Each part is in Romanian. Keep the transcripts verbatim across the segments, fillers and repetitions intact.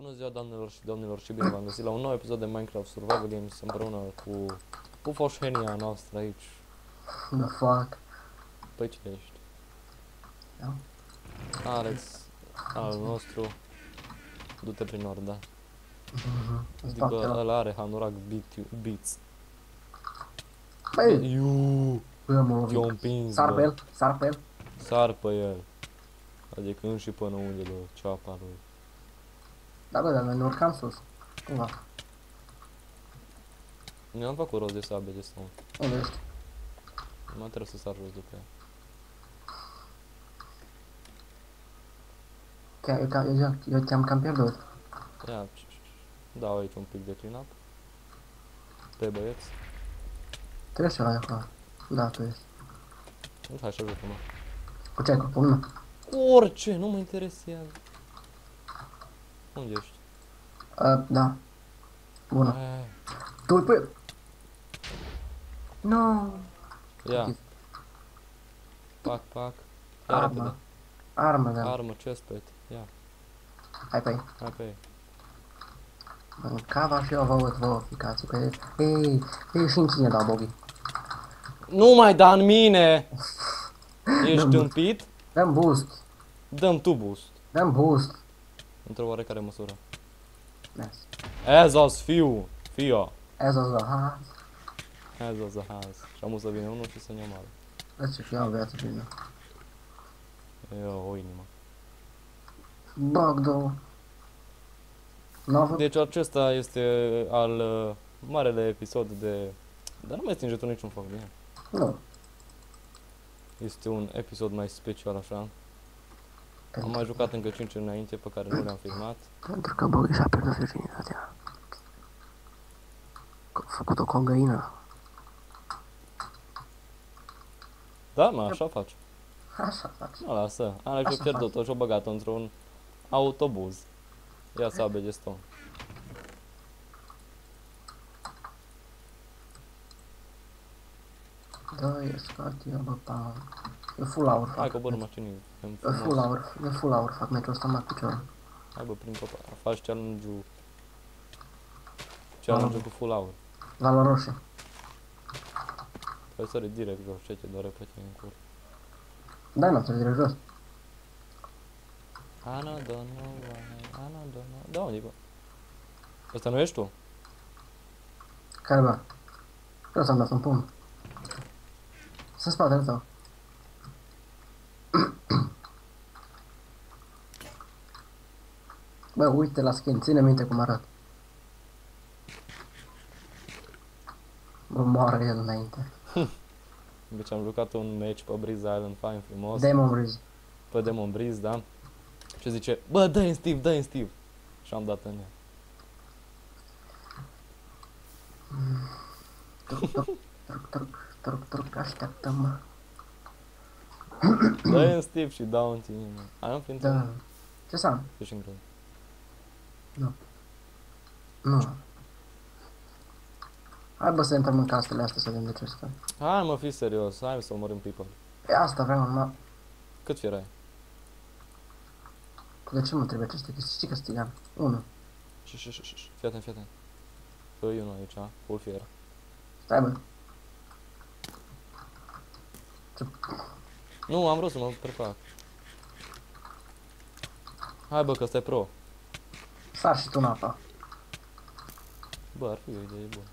Bună ziua, doamnelor și domnilor, și bine v-am găsit la un nou episod de Minecraft Survival Games împreună cu, cu foșhenia noastră aici. The fuck? Păi cine ești? Da? Alex, al nostru. Du-te prin nord, da? Mhm. Adică ăla are Hanurak Beats. Băi! Iuuu, Bă, mă te-o lovit. împins, Sar pe bă. el, sar pe el. Sar pe el. Adică în și până unde de ceapa lui. Da, bă, dar noi ne urcam sus. Cumva. Mi-am făcut rost de sabie de stone. Unde ești? Nu mai trebuie să sar jos după ea. Chiar, eu, ca- eu, eu te-am cam pierdut. Ia, dau aici un pic de clean up. Pe băieți. Tu ești ăla de acolo. Da, tu ești. Hai și ajută-mă. Cu ce ai cu pumnă? Cu orice, nu mă interesează. Unde ești? Uh, da. Bună. Ai, Tu pe... Nu. ia. Pac, pac. Ia Armă. repede. Armă, da. Armă, chestplate. Ia. Hai pe ei. Hai pe ei. În cava și eu vă văd vouă ficații pe ei. Ei, ei și în cine dau bogi. Nu mai da în mine! Ești Dăm- tâmpit? Dăm boost. Dăm tu boost. Dăm boost. Într-o oarecare măsură. Yes. As us, fiu. Fio. As of the heart. As us a has. Și am să vină unul și să-mi ia mare. Vezi ce și eu am viață bine. Eu, o inimă. Bug, două. Nu avut? Deci acesta este al uh, marele episod de... Dar nu mai stinge tu niciun foc, bine. Nu. Este un episod mai special așa. Am Pentru, mai jucat încă cinci înainte pe care nu le-am filmat. pentru că Bogi și-a pierdut virginitatea. A făcut-o cu o găină. Da, mă, așa faci. Așa faci. Nu, lasă. Alex Așa a pierdut-o și-o băgat-o într-un autobuz. Ia sabie de stone. Da, e scot, eu bă, pa. E full hour Hai, fac. coboră mașinii. E E full frumos. hour, e full hour fac meciul ăsta mai picior. Hai, bă, prin popa. Faci challenge-ul. Challenge-ul cu full hour. Valoare roșie. Păi sări direct jos, ce te doare pe tine în cur. Da, nu, trebuie direct jos. Ana, don't know why, Ana, don't know... Da, unde bă? Ăsta nu ești tu? Care bă? Eu să-mi dat un pumn. Să spatele tău. Bă, uite la skin, ține minte cum arată. Mă moară el înainte. Deci am jucat un match pe Breeze Island, fain frumos. Demon Breeze. Pe Demon Breeze, da? Și zice, bă, dă-i în Steve, dă-i în Steve. Și am dat în ea. Truc, truc, truc, truc, truc, truc, așteaptă-mă. Dă-i în Steve și dau în tine, mă. Ai un ființă? Da. Ce să am? Fishing rod. Nu. Nu. Hai bă să intrăm în casele astea să vedem de ce stăm. Hai mă, fii serios, hai să omorâm people. E asta vreau, mă. Cât fier ai? De ce mă trebuie aceste chestii? Știi că stigan? Unu. Și, și, și, și, fii atent, fii atent. Păi unul aici, full fier. Stai bă. Nu, am vrut să mă prefac. Hai bă, că ăsta e pro. Sar și tu în apa. Bă, ar fi o idee bună.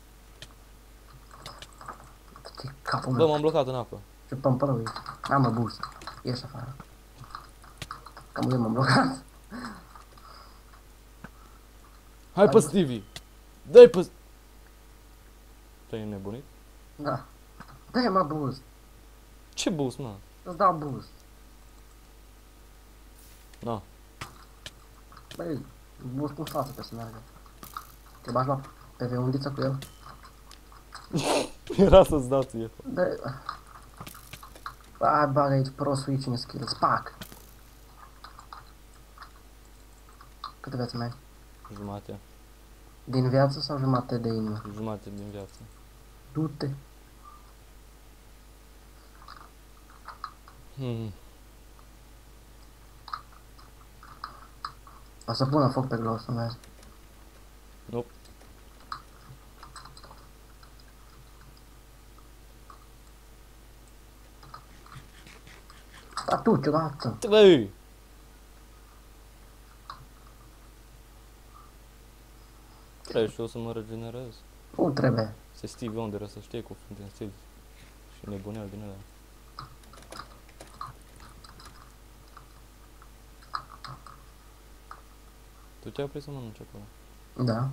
Ce capul Bă, meu. m-am blocat în apă. Ce pămpărău e. Am mă boost. Ieși afară. Cam unde m-am blocat. Hai Hai, pe bă. Stevie! Dă-i pe... Tu-ai nebunit? Da. Dă-i mă boost. Ce boost, mă? Îți dau boost. Na. Băi, boost în față pe să meargă. Te bagi la P V undiță cu el. Era să-ți dau ție. Dă... Hai bagă aici pro switching skills. Pac! Câte viață mai ai? Jumate. Din viață sau jumate de inimă? Jumate din viață. Du-te. Hmm. O să pună foc pe glow, să vezi. Nu. Da, tu, ciudată. Trei! Trei și o să mă regenerez. Nu trebuie. Se Steve Wonder să știe cu Flint and Steel. Și nebuneau din alea. Tu ce-ai oprit să mănânci acolo? Da.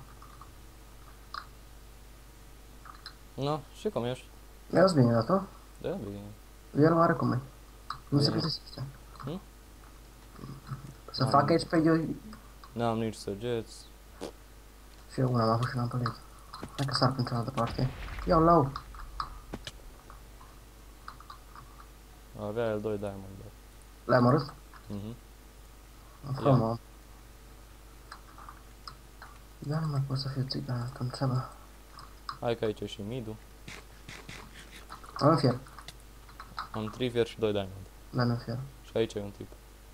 No, și cum ești? Mi-au bine, dar tu? Da, bine. El are cum e. Nu se Bine. plictisește. Hm? Să Am- fac aici pe eu N-am nici săgeți. și eu una am avut și l-am pălit. Hai că sar pe cealaltă parte. Iau lau. Avea el doi diamond, dar. L-ai omorât? Mhm. Fă, mă. Dar nu mai pot să fiu țigan, că îmi trebuie. Hai că aici e și midu. Am un fier. Am trei fier și doi diamond. Dai-mi un fier. Și aici e un tip.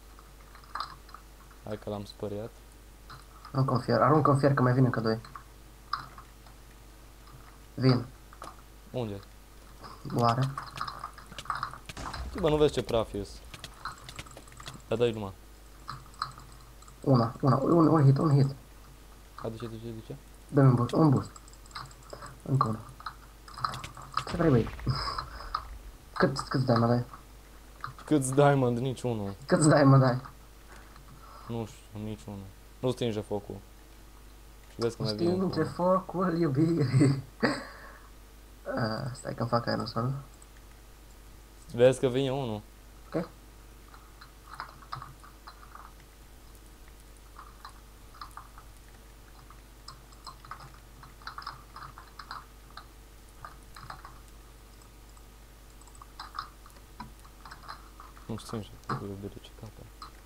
Hai că l-am spăriat. Aruncă un fier. Aruncă un fier că mai vin încă doi. Vin. Unde? Oare? Bă, nu vezi ce praf ies. Da, dai numai. Una, una, un, un hit, un hit. Aduce, duce, duce. Dă-mi un boost, un boost. Încă una. Ce vrei, băi? Cât, cât dai, mă dai? Câți diamond? Niciunul. Cât dai, mă dai? Nu știu, niciunul. Nu stinge focul. Și vezi că mai vine Stinge încă focul iubirii. Uh, stai că-mi fac aerosol. unul. Vezi că vine unul. Ok. Nu stinge focul iubirii, ce capă.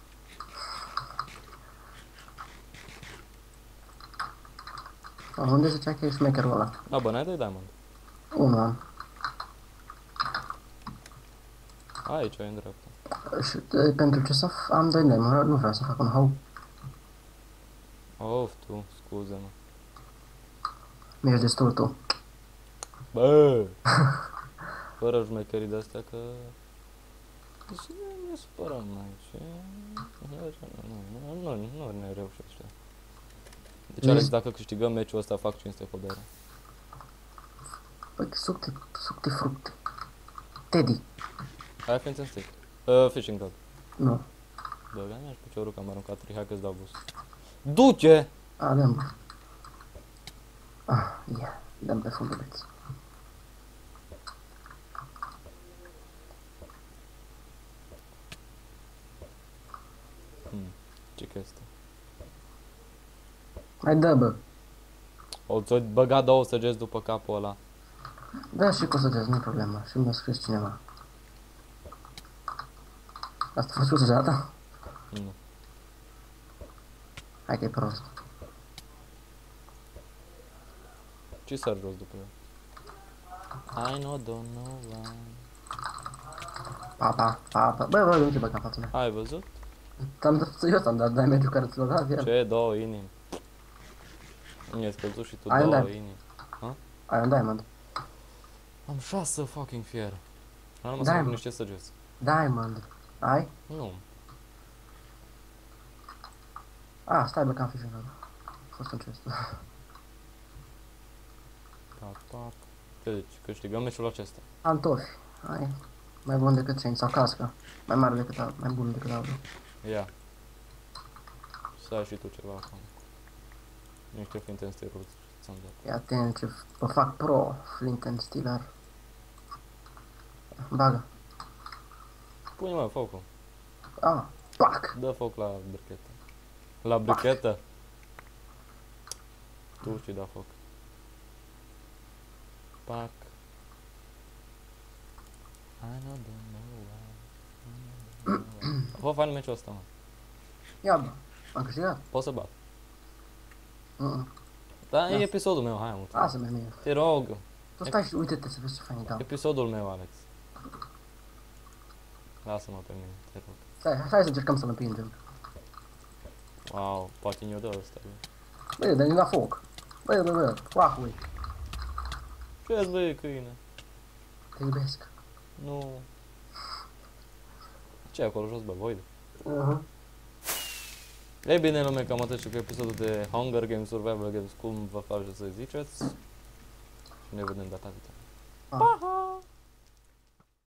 Ah, unde zicea că e șmecherul ăla? A, bă, n-ai doi diamond. Unu am. Aici e în dreapta. Și e, pentru ce să f- am doi diamond? Nu vreau să fac un hau. Of, tu, scuze-mă. Mi-ești destul tu. Bă! Fără șmecherii de-astea că... Deci ne supărăm aici. Nu, nu, nu, nu ne reușește ăștia. Deci, Alex, dacă câștigăm meciul ăsta, fac cinste cu bere. Păi, sucte, sucte fructe. Teddy. Hai, ființ în stick. Uh, fishing rod. Nu. Bă, mi-aș piciorul că am aruncat trei, hai că-ți dau boost. Du-te! A, dăm. Ah, yeah. Dăm pe funduleț. Hmm, ce chestie. Mai dă, bă. O ți-o băga două săgeți după capul ăla. Da, și cu săgeți, nu-i problemă. Și mi-a scris cineva. Asta a fost cu săgeata? Nu. Hai că e prost. Ce sar jos după el? I know, don't know why. Papa, papa. Bă, bă, nu te băga în fața mea. Ai văzut? Ți-am dat, eu ți-am dat damage-ul care ți l-a dat el. Ce? Două inimi. Mi-ai scăzut și tu Ai două dat. inimi. Ai un diamond. Am șase fucking fier. Am rămas Da, cu mă. niște săgeți. Diamond. Ai? Nu. A, stai bă, că am fi final. A fost un chest. Pac, pac. Deci, câștigăm meciul acesta. Antofi. Hai. Mai bun decât Chain sau cască. Mai mare decât altul. Mai bun decât altul. Ia. Să ai și tu ceva acum. Niște Flint and Steel ți-am dat. Ia atent ce vă fac pro. Flint and Steeler. Bagă. Pune mă focul. Ah, pac. Dă foc la brichetă. La brichetă? Tu și da foc. Pac. I know, don't know why. Vă fain meciul ăsta, mă. Ia bă. Am câștigat? Pot să bat. Mm-mm. Dar e Da. episodul meu, hai mă. Lasă-mă mie. Te rog. Tu stai și uite-te să vezi ce fain e dau. Episodul meu, Alex. Lasă-mă pe mine, te rog. Stai, hai să încercăm să-l împingem. Wow, patinio de ăsta, bă. Băi, dă-i la foc. Băi, băi, băi, coacului. Ce-ți băi, câine? Te iubesc. Nu. Ce e acolo jos, bă, void? Uh-huh. Ei bine, lume, cam atât și cu episodul de Hunger Games Survival Games, cum vă face să ziceți. Și ne vedem data viitoare. Ah. Pa, ha!